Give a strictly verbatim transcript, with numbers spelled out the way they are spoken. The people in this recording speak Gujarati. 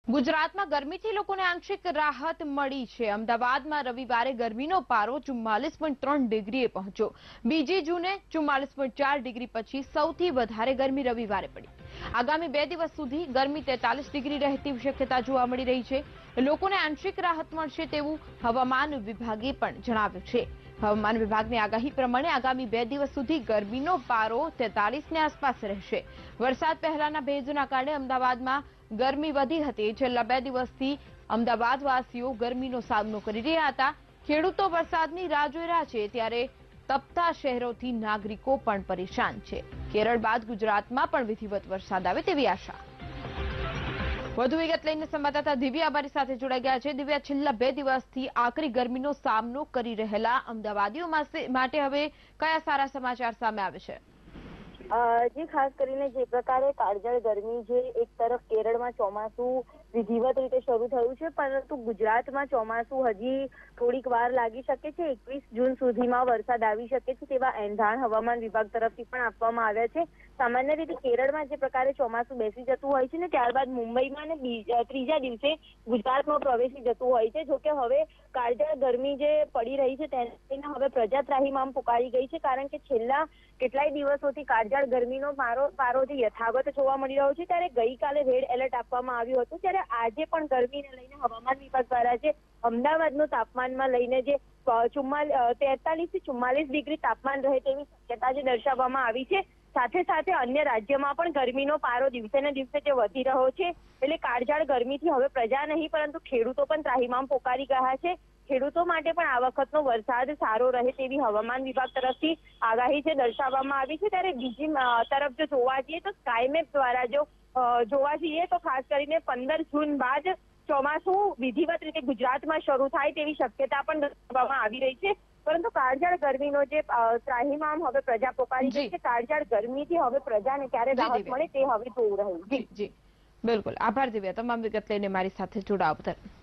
ગુજરાતમાં ગરમીથી લોકોને આંશિક રાહત મળી છે। અમદાવાદમાં રવિવારે ગરમીનો પારો ચુમ્માલીસ પોઈન્ટ ત્રણ ડિગ્રીએ પહોંચ્યો। બીજી જૂને ચુમ્માલીસ પોઈન્ટ ચાર ડિગ્રી પછી સૌથી વધારે ગરમી રવિવારે પડી। આગામી બે દિવસ સુધી ગરમી તેતાલીસ ડિગ્રી રહે તેવી શક્યતા જોવા મળી રહી છે। લોકોને આંશિક રાહત મળશે તેવું હવામાન વિભાગે પણ જણાવ્યું છે। હવામાન વિભાગની આગાહી પ્રમાણે આગામી બે દિવસ સુધી ગરમીનો પારો તેતાલીસ ની આસપાસ રહેશે। વરસાદ પહેલાના ભેજના કારણે અમદાવાદમાં ગરમી વધી હતી। છેલ્લા બે દિવસથી અમદાવાદવાસીઓ ગરમીનો સામનો કરી રહ્યા હતા। ખેડૂતો વરસાદની રાહ જોઈ રહ્યા છે, ત્યારે તપતા શહેરોથી નાગરિકો પણ પરેશાન છે। કેરળ બાદ ગુજરાતમાં પણ વિધિવત વરસાદ આવે તેવી આશા। વધુ વિગત લઈને સંવાદદાતા દિવ્યા અમારી સાથે જોડાઈ ગયા છે। દિવ્યા, છેલ્લા બે દિવસથી આકરી ગરમીનો સામનો કરી રહેલા અમદાવાદીઓ માટે હવે કયા સારા સમાચાર સામે આવે છે? જે ખાસ કરીને જે પ્રકારે કાળઝાળ ગરમી જે એક તરફ કેરળમાં ચોમાસું વિધિવત રીતે શરૂ થયું છે, પરંતુ ગુજરાતમાં ચોમાસું હજી થોડીક વાર લાગી શકે છે। એકવીસ જૂન સુધીમાં વરસાદ આવી શકે છે તેવા એંધાણ હવામાન વિભાગ તરફથી પણ આપવામાં આવ્યા છે। સામાન્ય રીતે કેરળમાં જે પ્રકારે ચોમાસું બેસી જતું હોય છે ને, ત્યારબાદ મુંબઈમાં ને ત્રીજા દિવસે ગુજરાતમાં પ્રવેશી જતું હોય છે। જોકે હવે કાળઝાળ ગરમી જે પડી રહી છે તેને હવે પ્રજા ત્રાહિમામ પુકારી ગઈ છે, કારણ કે છેલ્લા કેટલાય દિવસોથી કાળઝાળ ગરમીનો પારો પારો જે યથાવત જોવા મળી રહ્યો છે, ત્યારે ગઈકાલે રેડ એલર્ટ આપવામાં આવ્યું હતું। ત્યારે આજે પણ ગરમીને લઈને હવામાન વિભાગ દ્વારા જે અમદાવાદનું તાપમાનમાં લઈને જે તેતાલીસ થી ચુમ્માલીસ ડિગ્રી તાપમાન રહે તેવી શક્યતા જે દર્શાવવામાં આવી છે। સાથે સાથે અન્ય રાજ્યમાં પણ ગરમીનો પારો દિવસે ને દિવસે જે વધી રહ્યો છે, એટલે કાળઝાળ ગરમીથી હવે પ્રજા નહીં પરંતુ ખેડૂતો પણ ત્રાહિમામ પોકારી ગયા છે। ખેડૂતો માટે પણ આ વખતનો વરસાદ સારો રહે તેવી હવામાન વિભાગ તરફથી આગાહી છે દર્શાવવામાં આવી છે। ત્યારે બીજી તરફ જો જોવા જઈએ તો સ્કાયમેપ દ્વારા જો જોવા જઈએ તો ખાસ કરીને પંદર જૂન બાદ ચોમાસું વિધિવત રીતે ગુજરાતમાં શરૂ થાય તેવી શક્યતા પણ દર્શાવવામાં આવી રહી છે। પરંતુ કાળઝાળ ગરમીનો જે ત્રાહિમામ હવે પ્રજા પોકારી ગઈ છે, કાળઝાળ ગરમીથી હવે પ્રજાને ક્યારે રાહત મળે તે હવે જોવું રહ્યું। જી જી બિલકુલ, આભાર દિવ્યા, તમામ વિગત લઈને મારી સાથે જોડાવા બદલ।